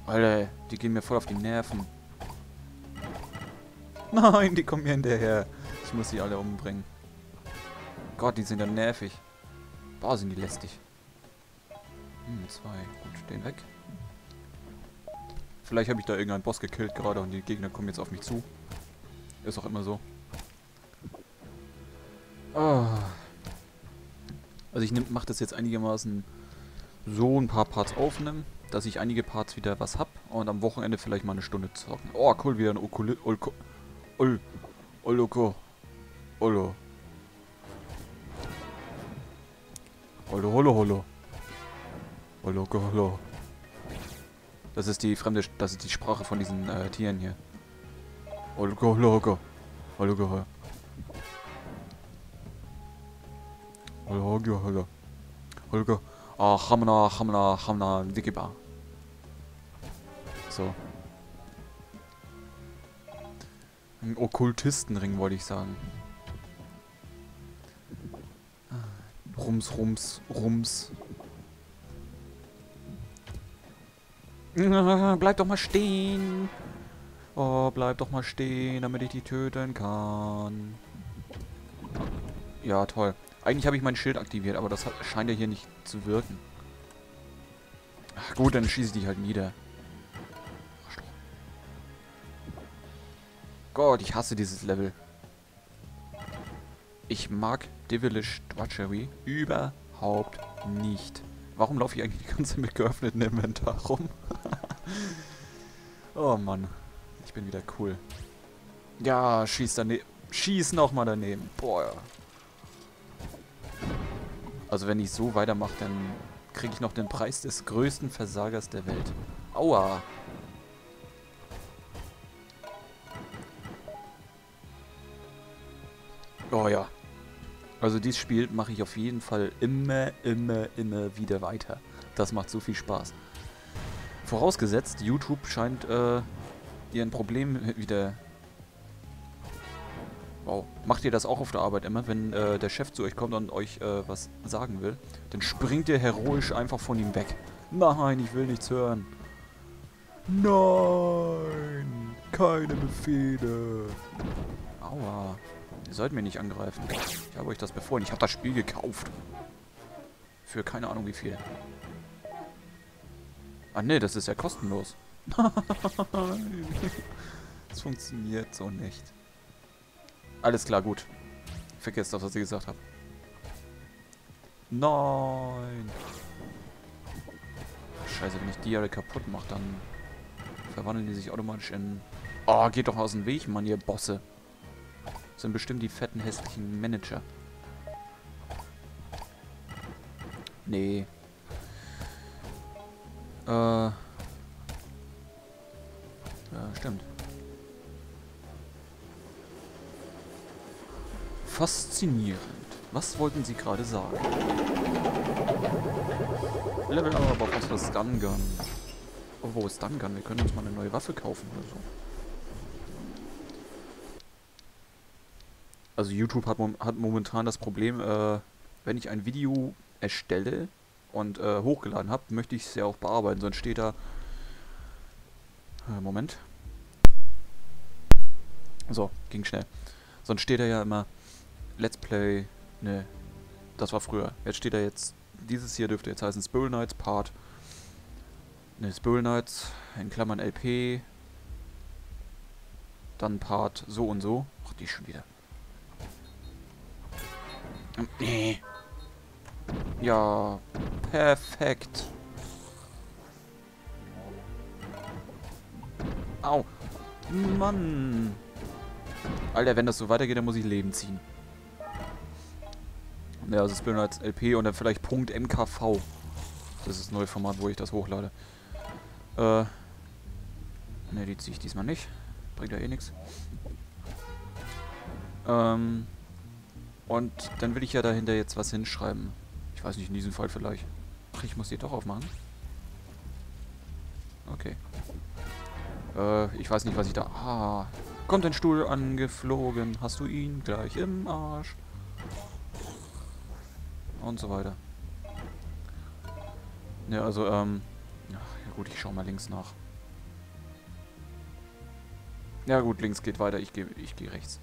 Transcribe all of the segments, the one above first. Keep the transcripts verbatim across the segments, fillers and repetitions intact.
Alter, die gehen mir voll auf die Nerven. Nein, die kommen mir hinterher. Ich muss die alle umbringen. Gott, die sind ja nervig. Boah, sind die lästig. Hm, zwei. Gut, den weg. Vielleicht habe ich da irgendeinen Boss gekillt gerade und die Gegner kommen jetzt auf mich zu. Ist auch immer so. Oh. Also ich mache das jetzt einigermaßen so ein paar Parts aufnehmen, dass ich einige Parts wieder was hab und am Wochenende vielleicht mal eine Stunde zocken. Oh, cool, wieder ein Okuli... Olko... Ol... Oloko... Olo... Holo, holo, holo. Oloko, holo. Das ist die fremde... Das ist die Sprache von diesen äh, Tieren hier. Oloko, holo, Oloko, holo. Oloko, holo. Oloko... Ah, Hamna, Hamna, Hamna, Dikiba. So. Ein Okkultistenring, wollte ich sagen. Rums, Rums, Rums. Bleib doch mal stehen. Oh, bleib doch mal stehen, damit ich die töten kann. Ja, toll. Eigentlich habe ich mein Schild aktiviert, aber das hat, scheint ja hier nicht zu wirken. Ach, gut, dann schieße ich dich halt nieder. Gott, ich hasse dieses Level. Ich mag Devilish Drudgery überhaupt nicht. Warum laufe ich eigentlich die ganze Zeit mit geöffnetem Inventar rum? Oh Mann. Ich bin wieder cool. Ja, schieß daneben. Schieß nochmal daneben. Boah, ja. Also wenn ich so weitermache, dann kriege ich noch den Preis des größten Versagers der Welt. Aua. Oh ja. Also dieses Spiel mache ich auf jeden Fall immer, immer, immer wieder weiter. Das macht so viel Spaß. Vorausgesetzt, YouTube scheint äh, ihr ein Problem wieder... Wow. Macht ihr das auch auf der Arbeit immer, wenn äh, der Chef zu euch kommt und euch äh, was sagen will? Dann springt ihr heroisch einfach von ihm weg. Nein, ich will nichts hören. Nein, keine Befehle. Aua. Ihr sollt mir nicht angreifen. Ich habe euch das befohlen. Ich habe das Spiel gekauft. Für keine Ahnung wie viel. Ah ne, das ist ja kostenlos. Das funktioniert so nicht. Alles klar, gut. Vergesst das, was ich gesagt habe. Nein. Scheiße, wenn ich die alle kaputt mache, dann verwandeln die sich automatisch in... Oh, geht doch aus dem Weg, Mann, ihr Bosse. Das sind bestimmt die fetten, hässlichen Manager. Nee. Äh. Ja, stimmt. Faszinierend. Was wollten Sie gerade sagen? Level up auf unsere Stun Gun. Oh, wo ist Stun Gun? Wir können uns mal eine neue Waffe kaufen oder so. Also YouTube hat, mom hat momentan das Problem, äh, wenn ich ein Video erstelle und äh, hochgeladen habe, möchte ich es ja auch bearbeiten. Sonst steht da... Äh, Moment. So, ging schnell. Sonst steht da ja immer Let's Play... Ne, das war früher. Jetzt steht da jetzt... Dieses hier dürfte jetzt heißen Spiral Knights Part... Ne, Spiral Knights in Klammern L P... Dann Part so und so. Ach, die schon wieder. Nee. Ja, perfekt. Au. Mann. Alter, wenn das so weitergeht, dann muss ich Leben ziehen. Ja, also Spiral Knights L P und dann vielleicht .mkv. Das ist das neue Format, wo ich das hochlade. Äh. Ne, die ziehe ich diesmal nicht. Bringt ja eh nichts. Ähm. Und dann will ich ja dahinter jetzt was hinschreiben. Ich weiß nicht, in diesem Fall vielleicht. Ach, ich muss die doch aufmachen. Okay. Äh, ich weiß nicht, was ich da... Ah, kommt ein Stuhl angeflogen. Hast du ihn gleich im Arsch? Und so weiter. Ja, also, ähm... Ach, ja gut, ich schau mal links nach. Ja gut, links geht weiter, ich gehe ich geh rechts.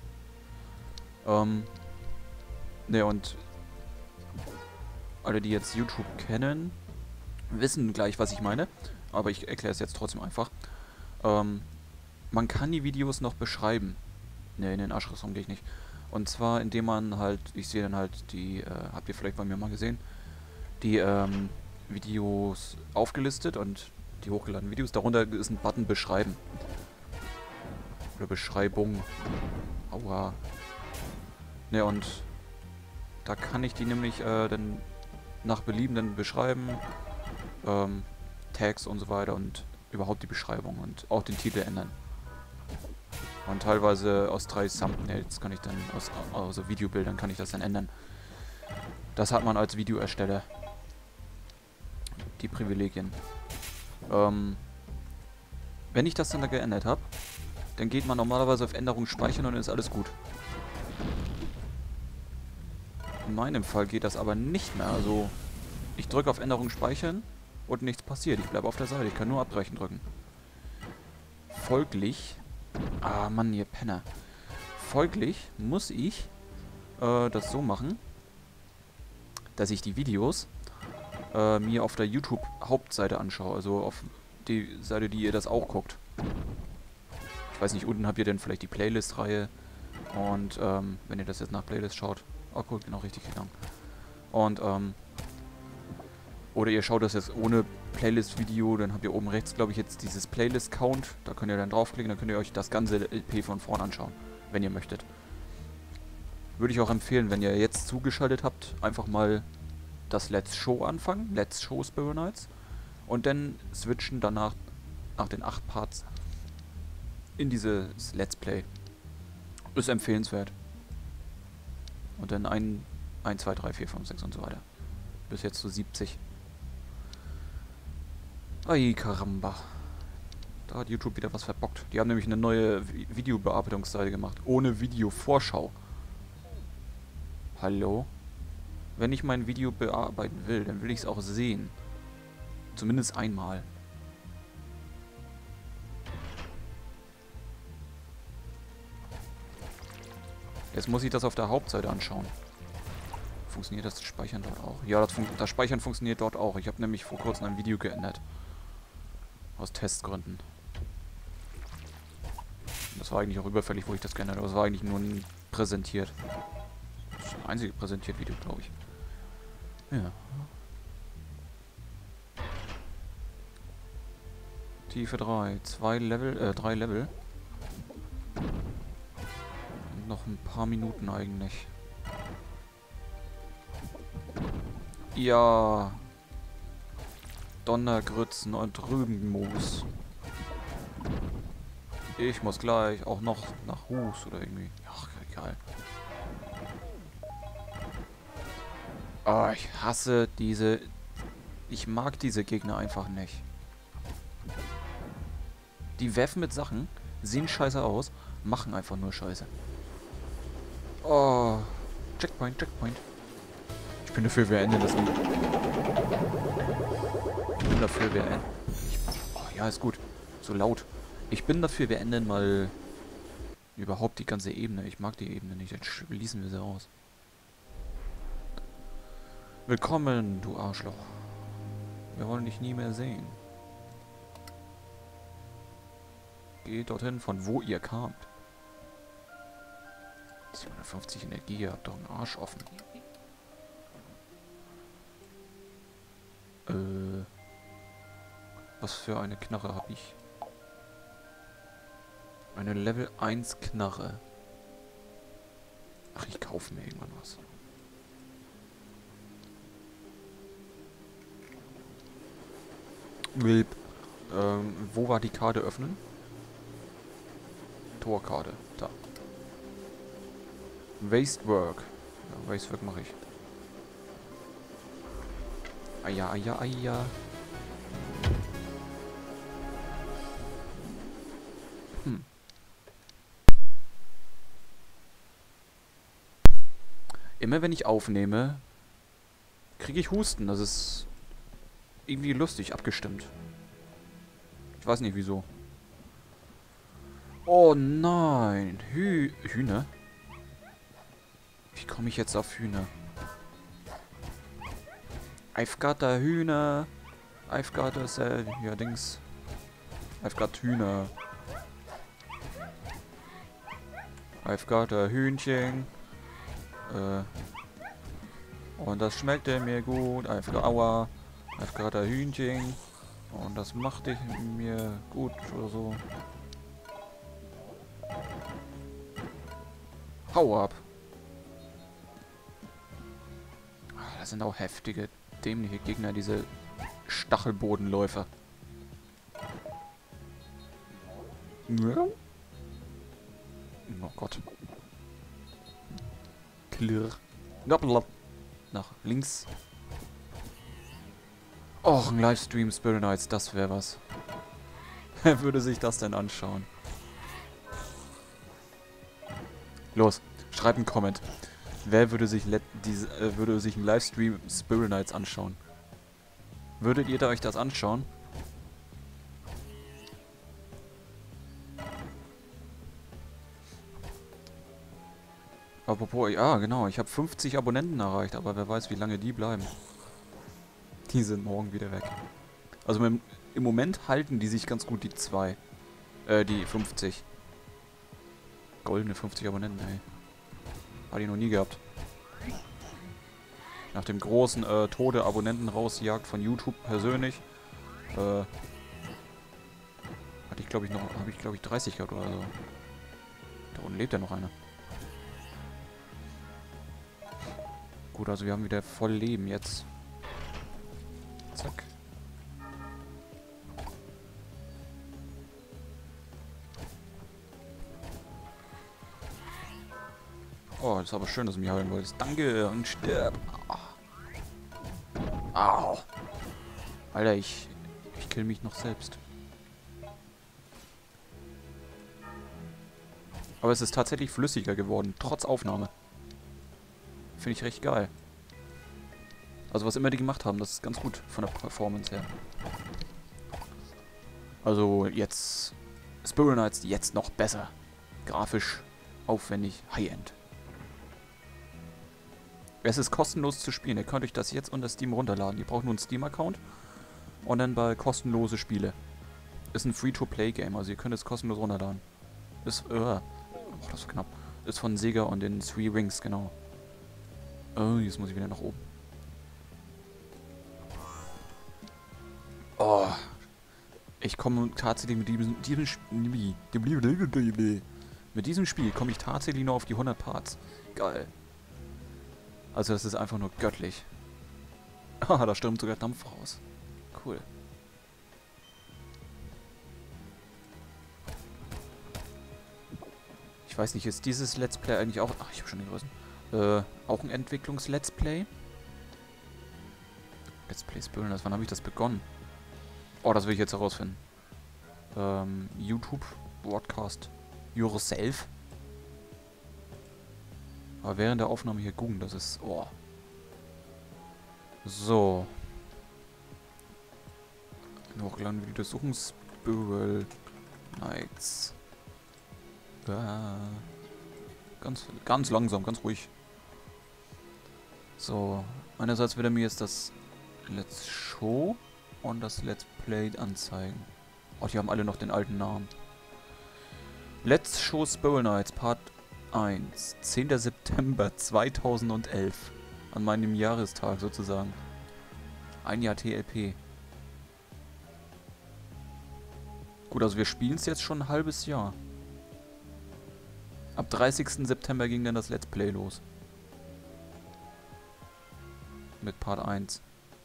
Ähm. Ne, und alle, die jetzt YouTube kennen, wissen gleich, was ich meine. Aber ich erkläre es jetzt trotzdem einfach. Ähm, man kann die Videos noch beschreiben. Ne, in den Aschresraum gehe ich nicht. Und zwar, indem man halt, ich sehe dann halt die, äh, habt ihr vielleicht bei mir mal gesehen, die ähm, Videos aufgelistet und die hochgeladenen Videos. Darunter ist ein Button Beschreiben. Oder Beschreibung. Aua. Ne, und da kann ich die nämlich äh, dann nach Belieben dann beschreiben. Ähm, Tags und so weiter und überhaupt die Beschreibung und auch den Titel ändern. Und teilweise aus drei Thumbnails kann ich dann, aus also Videobildern kann ich das dann ändern. Das hat man als Videoersteller. Die Privilegien. Ähm, wenn ich das dann da geändert habe, dann geht man normalerweise auf Änderungen speichern und dann ist alles gut. In meinem Fall geht das aber nicht mehr. Also, ich drücke auf Änderungen speichern und nichts passiert. Ich bleibe auf der Seite. Ich kann nur abbrechen drücken. Folglich... Ah, Mann, ihr Penner. Folglich muss ich äh, das so machen, dass ich die Videos äh, mir auf der YouTube-Hauptseite anschaue. Also auf die Seite, die ihr das auch guckt. Ich weiß nicht, unten habt ihr dann vielleicht die Playlist-Reihe. Und ähm, wenn ihr das jetzt nach Playlist schaut... Oh, cool, genau richtig gegangen. Und, ähm... Oder ihr schaut das jetzt ohne Playlist-Video, dann habt ihr oben rechts, glaube ich, jetzt dieses Playlist-Count. Da könnt ihr dann draufklicken, dann könnt ihr euch das ganze L P von vorn anschauen, wenn ihr möchtet. Würde ich auch empfehlen, wenn ihr jetzt zugeschaltet habt, einfach mal das Let's Show anfangen, Let's Show Spirit Nights, und dann switchen danach, nach den acht Parts, in dieses Let's Play. Ist empfehlenswert. Und dann ein, eins, zwei, drei, vier, fünf, sechs und so weiter. Bis jetzt zu siebzig. Ai, Karamba. Da hat YouTube wieder was verbockt. Die haben nämlich eine neue Vi- Videobearbeitungsseite gemacht. Ohne Videovorschau. Hallo? Wenn ich mein Video bearbeiten will, dann will ich es auch sehen. Zumindest einmal. Jetzt muss ich das auf der Hauptseite anschauen. Funktioniert das Speichern dort auch? Ja, das, fun das Speichern funktioniert dort auch. Ich habe nämlich vor kurzem ein Video geändert. Aus Testgründen. Das war eigentlich auch überfällig, wo ich das geändert habe. Das war eigentlich nur ein präsentiert. Das ist das einzige präsentiert Video, glaube ich. Ja. Tiefe drei. Zwei Level, äh, drei Level. Und noch ein paar Minuten eigentlich. Ja. Donnergrützen und Rübenmoos. Ich muss gleich auch noch nach Hus oder irgendwie. Ach, egal. Ah, ich hasse diese... Ich mag diese Gegner einfach nicht. Die werfen mit Sachen, sehen scheiße aus, machen einfach nur Scheiße. Oh. Checkpoint, Checkpoint. Ich bin dafür, wir enden das Lied. Ich bin dafür, wir enden... Oh, ja, ist gut. So laut. Ich bin dafür, wir enden mal... Überhaupt die ganze Ebene. Ich mag die Ebene nicht. Jetzt schließen wir sie aus. Willkommen, du Arschloch. Wir wollen dich nie mehr sehen. Geht dorthin, von wo ihr kamt. siebenhundertfünfzig Energie, ihr habt doch einen Arsch offen. Äh. Was für eine Knarre habe ich? Eine Level eins Knarre. Ach, ich kaufe mir irgendwann was. Wilp. Ähm, wo war die Karte öffnen? Torkarte. Da. Wastework. Ja, Wastework mache ich. Aja, aja, aja. Hm. Immer wenn ich aufnehme, kriege ich Husten. Das ist irgendwie lustig abgestimmt. Ich weiß nicht wieso. Oh nein. Hü Hühner? Wie komme ich jetzt auf Hühner? I've got a Hühner. I've got a cell. Ja, Dings. I've got Hühner. I've got a Hühnchen. Äh. Und das schmeckte mir gut. I've got aua. I've got a Hühnchen. Und das machte mir gut oder so. Hau ab. Das sind auch heftige, dämliche Gegner, diese Stachelbodenläufer. Oh Gott. Klirr. Nach links. Och, ein Livestream Spirit Nights, das wäre was. Wer würde sich das denn anschauen? Los, schreibt einen Comment. Wer würde sich, diese, äh, würde sich einen Livestream Spirit Nights anschauen? Würdet ihr da euch das anschauen? Apropos, ja genau, ich habe fünfzig Abonnenten erreicht, aber wer weiß, wie lange die bleiben. Die sind morgen wieder weg. Also im, im Moment halten die sich ganz gut, die zwei. Äh, die fünfzig. Goldene fünfzig Abonnenten, ey. Hat ich noch nie gehabt. Nach dem großen äh, Tode Abonnenten rausjagt von YouTube persönlich, äh, hatte ich glaube ich noch, habe ich glaube ich dreißig gehabt oder so. Da unten lebt ja noch einer. Gut, also wir haben wieder voll Leben jetzt. Zack. Oh, das ist aber schön, dass du mich heilen wolltest. Danke und stirb. Au. Alter, ich, ich kill mich noch selbst. Aber es ist tatsächlich flüssiger geworden, trotz Aufnahme. Finde ich recht geil. Also was immer die gemacht haben, das ist ganz gut von der Performance her. Also jetzt Spirit Nights jetzt noch besser. Grafisch aufwendig, High-End. Es ist kostenlos zu spielen. Ihr könnt euch das jetzt unter Steam runterladen. Ihr braucht nur einen Steam-Account und dann bei kostenlose Spiele. Ist ein Free-to-Play-Game, also ihr könnt es kostenlos runterladen. Ist, äh, oh, das ist knapp. Ist von Sega und den Three Rings, genau. Oh, jetzt muss ich wieder nach oben. Oh. Ich komme tatsächlich mit diesem, diesem Spiel, mit diesem Spiel komme ich tatsächlich nur auf die hundert Parts. Geil. Also das ist einfach nur göttlich. Ah, da stürmt sogar Dampf raus. Cool. Ich weiß nicht, ist dieses Let's Play eigentlich auch... Ach, ich habe schon den größten. Äh, auch ein Entwicklungs-Let's Play? Let's Play Spirit Nights, wann habe ich das begonnen? Oh, das will ich jetzt herausfinden. Ähm, YouTube, Broadcast, Yourself. Aber während der Aufnahme hier googeln, das ist... Oh. So. Hochgeladen Video suchen. Spirit Nights. Ah. Ganz, ganz langsam, ganz ruhig. So. Einerseits wird er mir jetzt das Let's Show und das Let's Play anzeigen. Oh, die haben alle noch den alten Namen. Let's Show Spirit Nights Part eins. zehnter September zweitausendelf. An meinem Jahrestag sozusagen. Ein Jahr T L P. Gut, also wir spielen es jetzt schon ein halbes Jahr. Ab dreißigsten September ging dann das Let's Play los. Mit Part eins.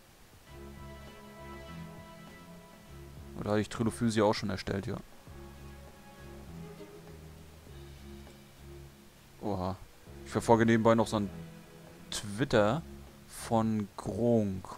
Oder hatte ich Trilophysi auch schon erstellt, ja. Oha. Ich verfolge nebenbei noch so ein Twitter von Gronk.